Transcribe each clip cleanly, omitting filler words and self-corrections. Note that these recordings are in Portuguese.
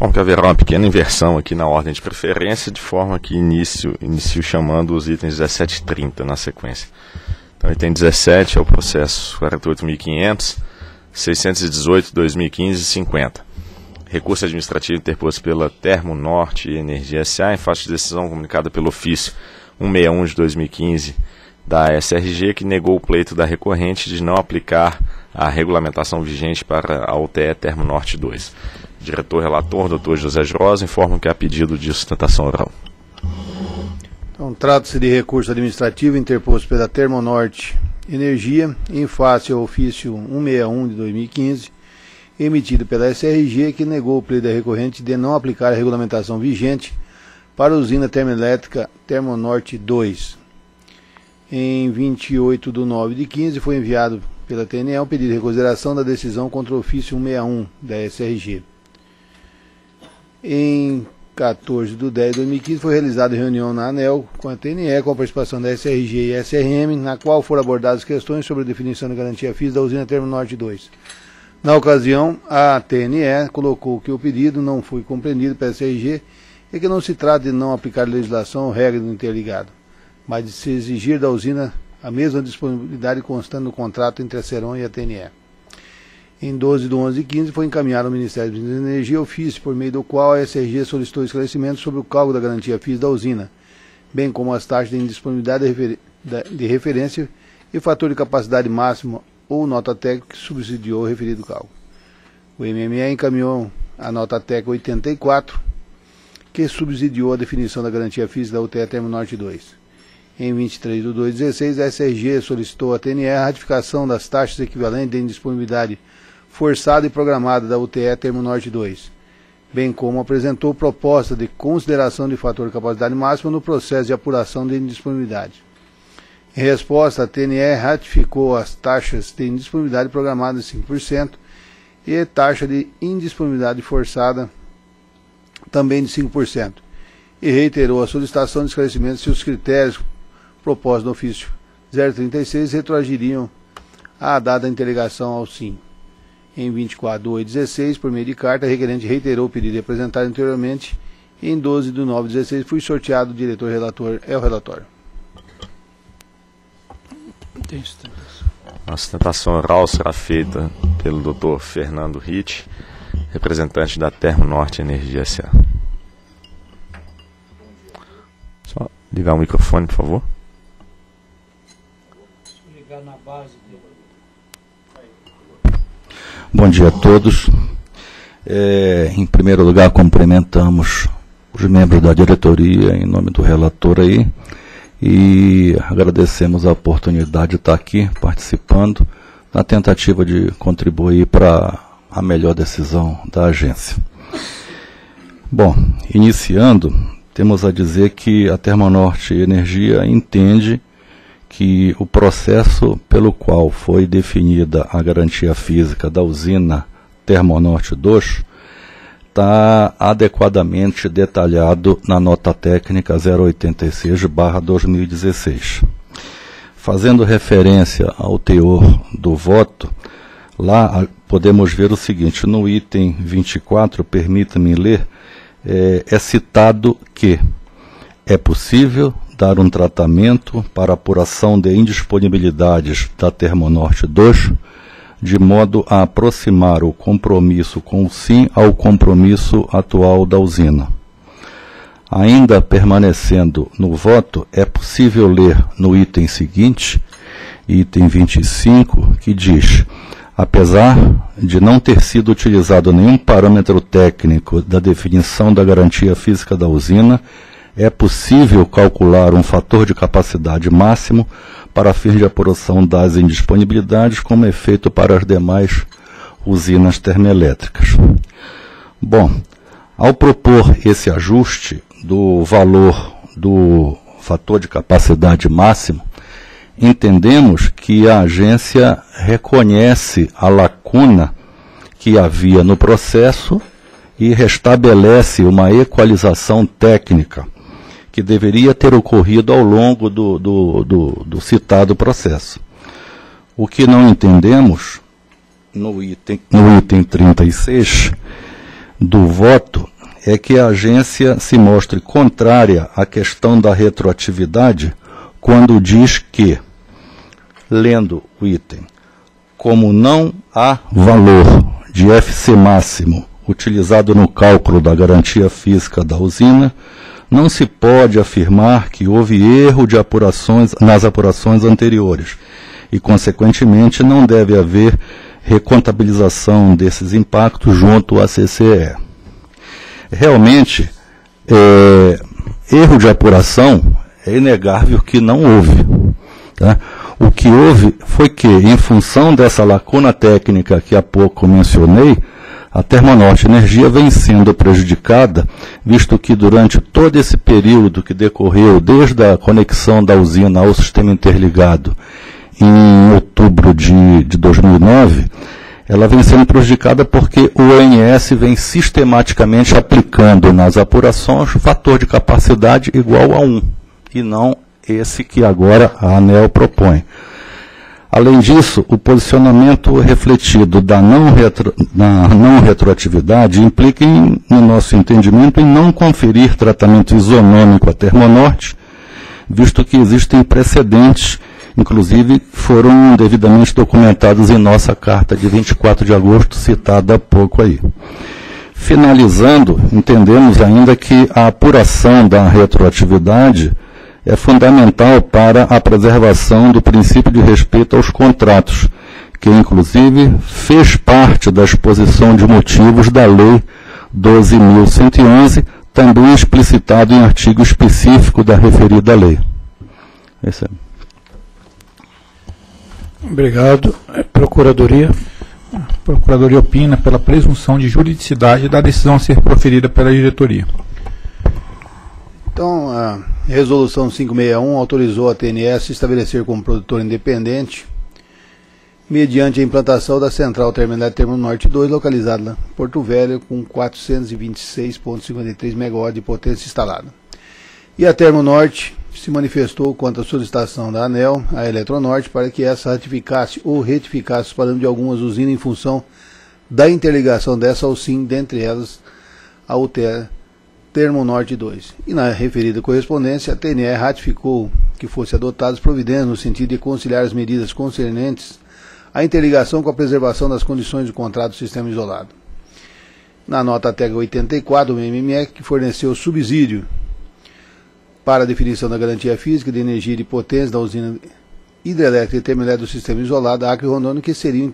forma que haverá uma pequena inversão aqui na ordem de preferência, de forma que inicio chamando os itens 17 e 30 na sequência. Então, item 17 é o processo 48.500, 618, 2015 e 50. Recurso administrativo interposto pela Termo Norte Energia S.A. em face de decisão comunicada pelo ofício 161 de 2015 da SRG, que negou o pleito da recorrente de não aplicar a regulamentação vigente para a UTE Termo Norte 2. Diretor-relator, Dr. José Rosa, informa que há pedido de sustentação oral. Então, trata-se de recurso administrativo interposto pela Termo Norte Energia em face ao ofício 161 de 2015, emitido pela SRG, que negou o pleito da recorrente de não aplicar a regulamentação vigente para a usina termoelétrica Termo Norte 2. Em 28 de 9 de 15 foi enviado pela TNE um pedido de reconsideração da decisão contra o ofício 161 da SRG. Em 14 de 10 de 2015 foi realizada reunião na ANEEL com a TNE, com a participação da SRG e SRM, na qual foram abordadas questões sobre a definição da garantia física da usina Termo Norte 2. Na ocasião, a TNE colocou que o pedido não foi compreendido pela SRG e que não se trata de não aplicar legislação ou regra do interligado, mas de se exigir da usina a mesma disponibilidade constando no contrato entre a Ceron e a TNE. Em 12 de 11 de 15 foi encaminhado ao Ministério da Energia ofício por meio do qual a SRG solicitou esclarecimentos sobre o cálculo da garantia física da usina, bem como as taxas de indisponibilidade de referência e fator de capacidade máxima ou nota técnica que subsidiou o referido cálculo. O MME encaminhou a nota técnica 84, que subsidiou a definição da garantia física da UTE Termo Norte 2. Em 23 de 2 de 16, a SRG solicitou à TNE a ratificação das taxas equivalentes de indisponibilidade forçada e programada da UTE Termo Norte 2, bem como apresentou proposta de consideração de fator de capacidade máxima no processo de apuração de indisponibilidade. Em resposta, a TNE ratificou as taxas de indisponibilidade programada de 5% e taxa de indisponibilidade forçada também de 5%, e reiterou a solicitação de esclarecimento se os critérios propostos no ofício 036 retroagiriam à data da interligação ao SIM. Em 24 de 8 de 16, por meio de carta, a requerente reiterou o pedido apresentado anteriormente e em 12 de 9 de 16 foi sorteado o diretor-relator o relatório. A sustentação oral será feita pelo Dr. Fernando Ritt, representante da Termo Norte Energia S.A. Só ligar o microfone, por favor. Ligar na base dele. Bom dia a todos. Em primeiro lugar, cumprimentamos os membros da diretoria em nome do relator aí e agradecemos a oportunidade de estar aqui participando na tentativa de contribuir para a melhor decisão da agência. Bom, iniciando, temos a dizer que a Termo Norte Energia entende que o processo pelo qual foi definida a garantia física da usina Termo Norte 2 está adequadamente detalhado na nota técnica 086/2016. Fazendo referência ao teor do voto, lá podemos ver o seguinte: no item 24, permita-me ler, é citado que é possível dar um tratamento para apuração de indisponibilidades da Termo Norte 2, de modo a aproximar o compromisso com o SIM ao compromisso atual da usina. Ainda permanecendo no voto, é possível ler no item seguinte, item 25, que diz: apesar de não ter sido utilizado nenhum parâmetro técnico da definição da garantia física da usina, é possível calcular um fator de capacidade máximo para fins de apuração das indisponibilidades, como é feito para as demais usinas termoelétricas. Bom, ao propor esse ajuste do valor do fator de capacidade máximo, entendemos que a agência reconhece a lacuna que havia no processo e restabelece uma equalização técnica que deveria ter ocorrido ao longo do citado processo. O que não entendemos, no item 36 do voto, é que a agência se mostre contrária à questão da retroatividade quando diz que, lendo o item, como não há valor de FC máximo utilizado no cálculo da garantia física da usina, não se pode afirmar que houve erro de apurações nas apurações anteriores e, consequentemente, não deve haver recontabilização desses impactos junto à CCE. Realmente, erro de apuração é inegável que não houve. Tá? O que houve foi que, em função dessa lacuna técnica que há pouco mencionei, a Termonorte Energia vem sendo prejudicada, visto que durante todo esse período que decorreu desde a conexão da usina ao sistema interligado em outubro de 2009, ela vem sendo prejudicada porque o ONS vem sistematicamente aplicando nas apurações o fator de capacidade igual a 1, e não esse que agora a ANEEL propõe. Além disso, o posicionamento refletido da não retroatividade implica, no nosso entendimento, em não conferir tratamento isonômico à Termonorte, visto que existem precedentes, inclusive foram devidamente documentados em nossa carta de 24 de agosto, citada há pouco aí. Finalizando, entendemos ainda que a apuração da retroatividade é fundamental para a preservação do princípio de respeito aos contratos, que inclusive fez parte da exposição de motivos da Lei 12.111, também explicitado em artigo específico da referida lei. Esse é. Obrigado. Procuradoria. A Procuradoria opina pela presunção de juridicidade da decisão a ser proferida pela diretoria. Então, a Resolução 561 autorizou a TNS a estabelecer como produtor independente, mediante a implantação da Central Termoelétrica Termonorte 2, localizada em Porto Velho, com 426,53 MW de potência instalada. E a Termonorte se manifestou quanto à solicitação da ANEEL, a Eletronorte, para que essa ratificasse ou retificasse os parâmetros de algumas usinas em função da interligação dessa ao SIM, dentre elas a UTE Termonorte 2. E na referida correspondência, a TNE ratificou que fosse adotadas providências no sentido de conciliar as medidas concernentes à interligação com a preservação das condições do contrato do sistema isolado. Na nota TEG 84, o MME, que forneceu subsídio para a definição da garantia física de energia e de potência da usina hidrelétrica e termoelétrica do sistema isolado Acre e Rondônia, que seriam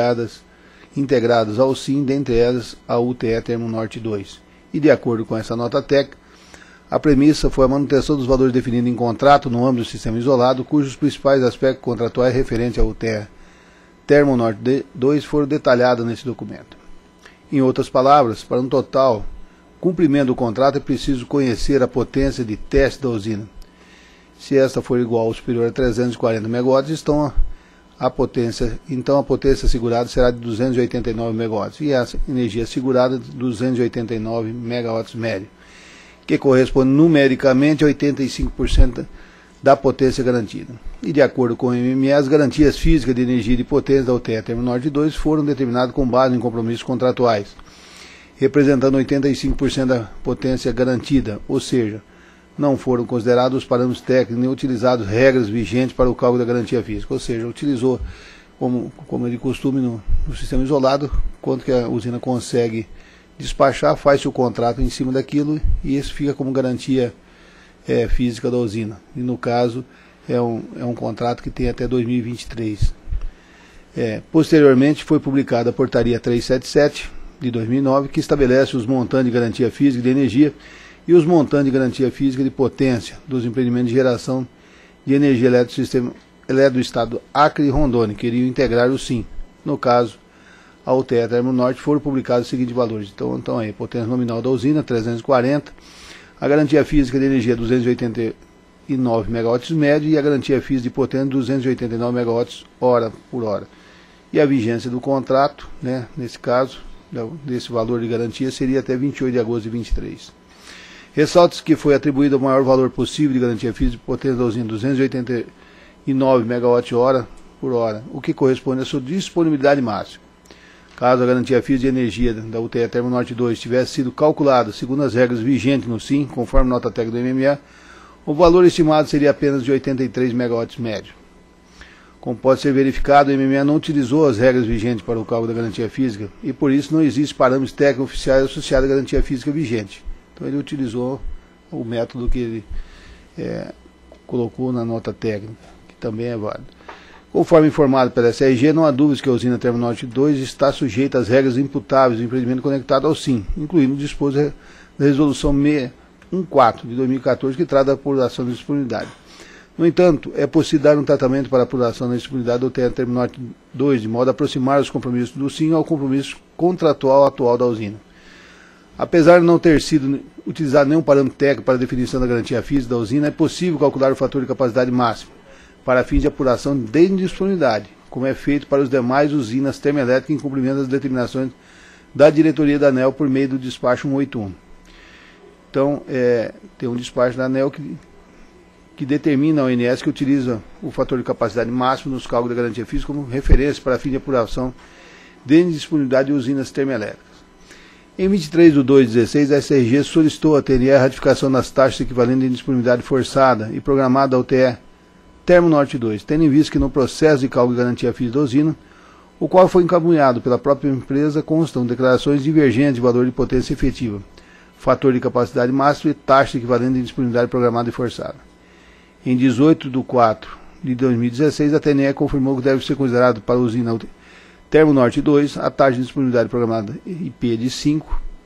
integradas ao SIM, dentre elas a UTE Termonorte 2. E de acordo com essa nota técnica, a premissa foi a manutenção dos valores definidos em contrato no âmbito do sistema isolado, cujos principais aspectos contratuais referentes ao UTE Termonorte 2 foram detalhados nesse documento. Em outras palavras, para um total cumprimento do contrato é preciso conhecer a potência de teste da usina. Se esta for igual ou superior a 340 MW, então a potência assegurada será de 289 MW e a energia assegurada de 289 MW médio, que corresponde numericamente a 85% da potência garantida. E de acordo com o MME, as garantias físicas de energia e de potência da UTE Termonorte 2 foram determinadas com base em compromissos contratuais, representando 85% da potência garantida, ou seja, não foram considerados os parâmetros técnicos nem utilizados regras vigentes para o cálculo da garantia física, ou seja, utilizou, como é de costume no sistema isolado, quanto que a usina consegue despachar, faz-se o contrato em cima daquilo e isso fica como garantia física da usina. E no caso, é um contrato que tem até 2023. Posteriormente, foi publicada a Portaria 377 de 2009, que estabelece os montantes de garantia física de energia e os montantes de garantia física de potência dos empreendimentos de geração de energia elétrica do sistema elétrico do estado Acre e Rondônia, que iriam integrar o SIM. No caso, a UTE Termonorte, foram publicados os seguintes valores. Então aí, potência nominal da usina, 340, a garantia física de energia, 289 MW médio, e a garantia física de potência, 289 MW hora por hora. E a vigência do contrato, né, nesse caso, desse valor de garantia, seria até 28 de agosto de 2023. Ressalta-se que foi atribuído o maior valor possível de garantia física de potência da usina, 289 MWh por hora, o que corresponde à sua disponibilidade máxima. Caso a garantia física de energia da UTE Termonorte 2 tivesse sido calculada segundo as regras vigentes no SIM, conforme nota técnica do MMA, o valor estimado seria apenas de 83 megawatts médio. Como pode ser verificado, o MMA não utilizou as regras vigentes para o cálculo da garantia física e por isso não existe parâmetros técnicos oficiais associados à garantia física vigente. Então ele utilizou o método que ele colocou na nota técnica, que também é válido. Conforme informado pela SRG, não há dúvidas que a usina Termonorte 2 está sujeita às regras imputáveis do empreendimento conectado ao SIM, incluindo o disposto da Resolução 614 de 2014, que trata da apuração da disponibilidade. No entanto, é possível dar um tratamento para a apuração da disponibilidade do UTE Termonorte 2, de modo a aproximar os compromissos do SIM ao compromisso contratual atual da usina. Apesar de não ter sido utilizado nenhum parâmetro técnico para a definição da garantia física da usina, é possível calcular o fator de capacidade máxima para fins de apuração de indisponibilidade, como é feito para os demais usinas termoelétricas em cumprimento das determinações da diretoria da ANEEL por meio do despacho 181. Então, tem um despacho da ANEEL que determina a ONS que utiliza o fator de capacidade máximo nos cálculos da garantia física como referência para fim de apuração de indisponibilidade de usinas termoelétricas. Em 23/2/16, a SRG solicitou à TNE a ratificação das taxas equivalentes de indisponibilidade forçada e programada da UTE Termonorte 2, tendo em vista que no processo de cálculo de garantia física da usina, o qual foi encaminhado pela própria empresa, constam declarações divergentes de valor de potência efetiva, fator de capacidade máxima e taxa equivalente de indisponibilidade programada e forçada. Em 18/4/2016, a TNE confirmou que deve ser considerado para a usina Termonorte 2 a taxa de disponibilidade programada IP de 5%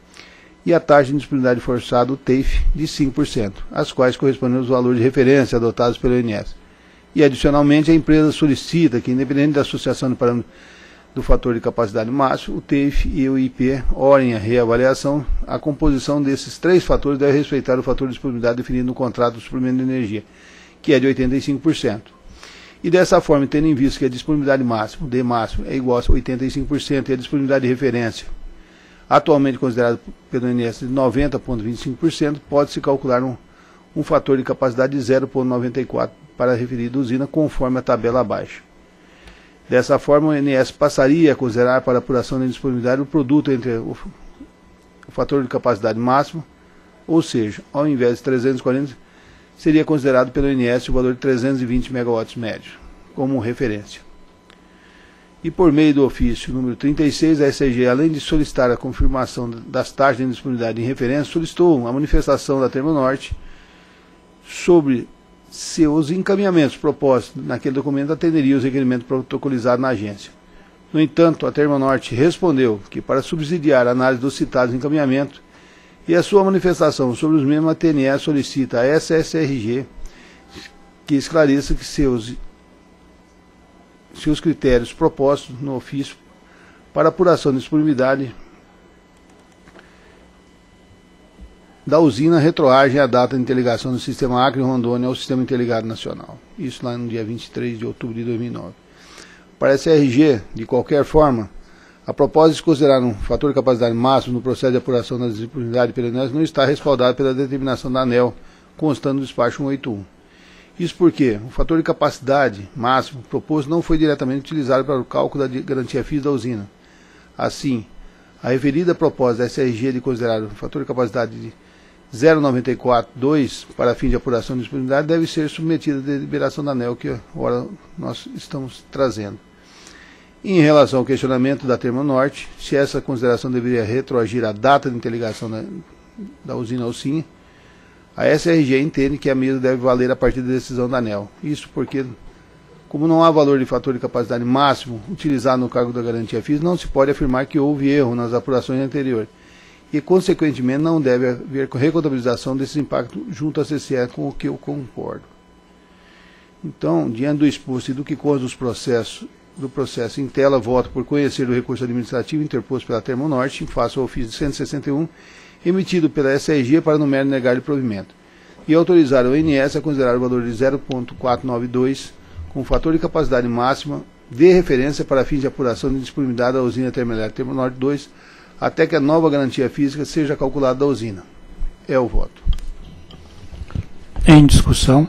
e a taxa de disponibilidade forçada, o TEIF, de 5%, as quais correspondem aos valores de referência adotados pela ONS. E, adicionalmente, a empresa solicita que, independente da associação de parâmetros do fator de capacidade máximo, o TEIF e o IP orem a reavaliação. A composição desses três fatores deve respeitar o fator de disponibilidade definido no contrato do suprimento de energia, que é de 85%. E dessa forma, tendo em vista que a disponibilidade máxima, D máximo, é igual a 85% e a disponibilidade de referência, atualmente considerada pelo ONS de 90,25%, pode-se calcular um fator de capacidade de 0,94 para a referida usina, conforme a tabela abaixo. Dessa forma, o ONS passaria a considerar para a apuração da disponibilidade o produto entre o fator de capacidade máximo, ou seja, ao invés de 340, seria considerado pelo ONS o valor de 320 megawatts médio, como referência. E por meio do ofício número 36, a SRG, além de solicitar a confirmação das taxas de indisponibilidade em referência, solicitou a manifestação da Termonorte sobre seus encaminhamentos propostos naquele documento atenderia os requerimentos protocolizados na agência. No entanto, a Termonorte respondeu que, para subsidiar a análise dos citados encaminhamentos e a sua manifestação sobre os mesmos, a TNE solicita a SSRG que esclareça que seus critérios propostos no ofício para apuração de disponibilidade da usina retroagem à data de interligação do sistema Acre-Rondônia ao sistema interligado nacional. Isso lá no dia 23 de outubro de 2009. Para a SRG, de qualquer forma, a proposta de considerar um fator de capacidade máximo no processo de apuração da disponibilidade pela ANEEL não está respaldada pela determinação da ANEEL, constando no despacho 181. Isso porque o fator de capacidade máximo proposto não foi diretamente utilizado para o cálculo da garantia física da usina. Assim, a referida proposta da SRG de considerar o fator de capacidade de 0,942 para fim de apuração de disponibilidade deve ser submetida à deliberação da ANEEL, que agora nós estamos trazendo. Em relação ao questionamento da Termonorte, se essa consideração deveria retroagir à data de interligação da usina ao SIM, a SRG entende que a mesma deve valer a partir da decisão da ANEEL. Isso porque, como não há valor de fator de capacidade máximo utilizado no cálculo da garantia física, não se pode afirmar que houve erro nas apurações anteriores e, consequentemente, não deve haver recontabilização desses impactos junto à CCE, com o que eu concordo. Então, diante do exposto e do que consta do processo em tela, voto por conhecer o recurso administrativo interposto pela Termonorte, em face ao ofício 161, emitido pela SRG para no mérito negar-lhe provimento, e autorizar o ONS a considerar o valor de 0,492 com fator de capacidade máxima de referência para fins de apuração de disponibilidade da usina termoelétrica Termonorte 2, até que a nova garantia física seja calculada da usina. É o voto. Em discussão.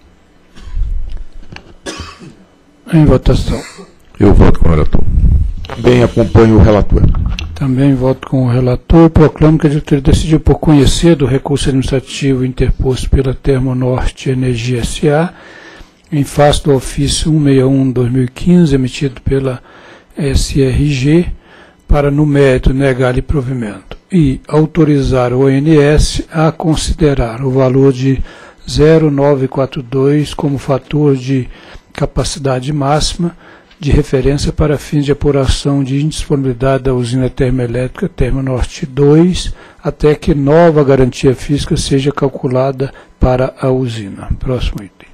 Em votação. Eu voto com o relator. Também acompanho o relator. Também voto com o relator. Proclamo que a diretoria decidiu por conhecer do recurso administrativo interposto pela Termonorte Energia S.A. em face do ofício 161/2015, emitido pela SRG, para, no mérito, negar-lhe provimento e autorizar o ONS a considerar o valor de 0,942 como fator de capacidade máxima de referência para fins de apuração de indisponibilidade da usina termoelétrica Termonorte 2, até que nova garantia física seja calculada para a usina. Próximo item.